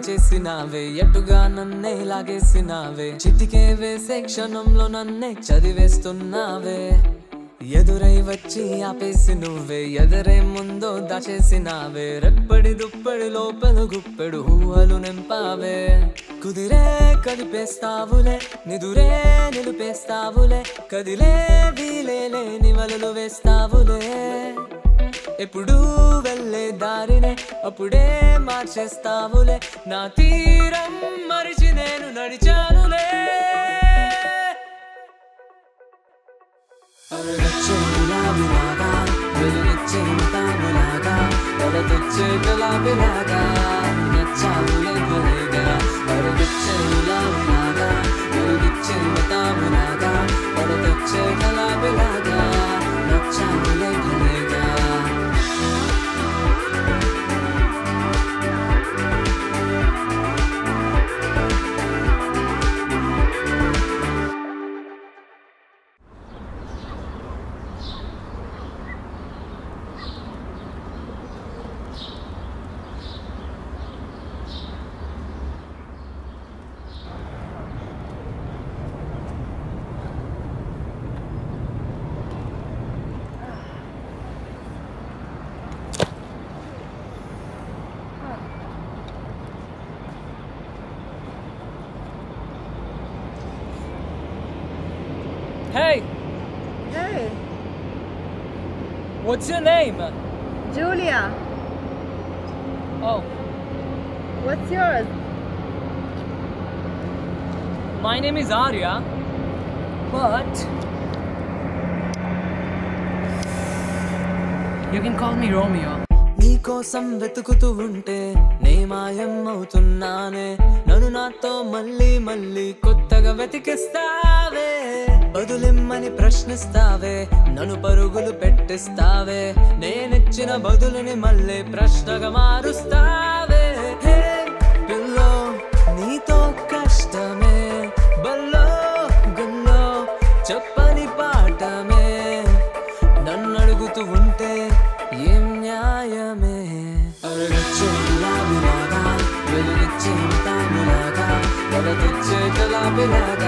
చేసినావే ఎటుగా నన్నే లాగేసినావే చిటికే వేసే క్షణంలో నన్నే చదివేస్తున్నావే ఎదురై వచ్చి ఆపేసి నువ్వే ఎదరే ముందో దాచేసినావే రెప్పడి దుప్పడి లోపల గుప్పెడు ఊహలు నింపావే కుదిరే కదిపేస్తావులే నిదురే నిలిపేస్తావులే కదిలే వీలే లేని వలలు వేస్తావులే ఎప్పుడు వెళ్ళే దారినే అప్పుడే మార్చేస్తావులే నా తీరం మరిచి నేను నడిచానులే అరగచ్చే గులాబీలాగా వెలుగొచ్చే తాములాగా వడతొచ్చే గులాబీలాగా నచ్చావులే భలేగా అరగచ్చే గులాబీలాగా వెలుగొచ్చే తాములాగా వడతొచ్చే గులాబీలాగా నచ్చావులే భలేగా Hey! Hey, What's your name? Julia. Oh, What's yours? my name is Arya. But you can call me Romeo. నీకోసం వెతుకుతూ ఉంటే నే మాయం అవుతున్నానే నన్ను నాతో మళ్ళీ మళ్ళీ కొత్తగా వెతికిస్తావే బదులిమ్మని ప్రశ్నిస్తావే నన్ను పరుగులు పెట్టిస్తావే నేనిచ్చిన బదులుని మళ్ళీ ప్రశ్నగా మారుస్తావే హే పిల్లో నీతో కష్టమే బల్లో గుల్లో చెప్పని పాఠమే నన్ను అడుగుతూ ఉంటే ఏం న్యాయమే అరగచ్చే గులాబీలాగా వెలుగొచ్చే తాములాగా వడతొచ్చే గులాబీలాగా